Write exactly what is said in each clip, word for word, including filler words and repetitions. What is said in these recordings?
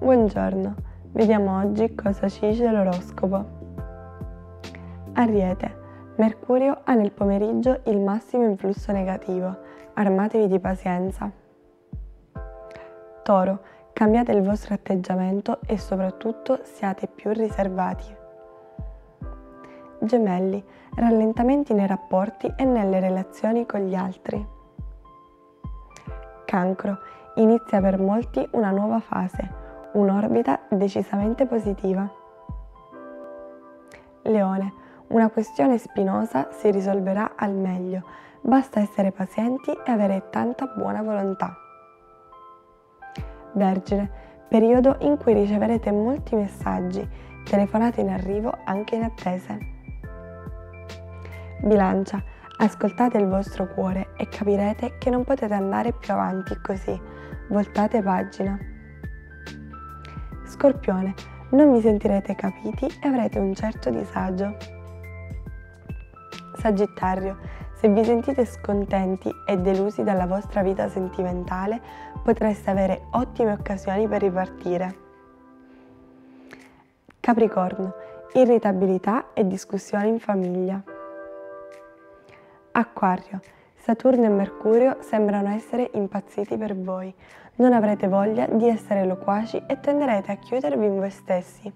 Buongiorno, vediamo oggi cosa ci dice l'oroscopo. Ariete, Mercurio ha nel pomeriggio il massimo influsso negativo, armatevi di pazienza. Toro, cambiate il vostro atteggiamento e soprattutto siate più riservati. Gemelli, rallentamenti nei rapporti e nelle relazioni con gli altri. Cancro, inizia per molti una nuova fase, un'orbita decisamente positiva. Leone, una questione spinosa si risolverà al meglio, basta essere pazienti e avere tanta buona volontà. Vergine, periodo in cui riceverete molti messaggi, telefonate in arrivo anche in attese. Bilancia, ascoltate il vostro cuore e capirete che non potete andare più avanti così, voltate pagina. Scorpione, non vi sentirete capiti e avrete un certo disagio. Sagittario, se vi sentite scontenti e delusi dalla vostra vita sentimentale, potreste avere ottime occasioni per ripartire. Capricorno, irritabilità e discussioni in famiglia. Acquario, Saturno e Mercurio sembrano essere impazziti per voi. Non avrete voglia di essere loquaci e tenderete a chiudervi in voi stessi.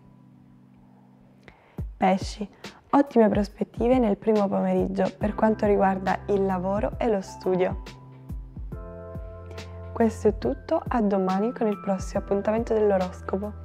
Pesci, ottime prospettive nel primo pomeriggio per quanto riguarda il lavoro e lo studio. Questo è tutto, a domani con il prossimo appuntamento dell'oroscopo.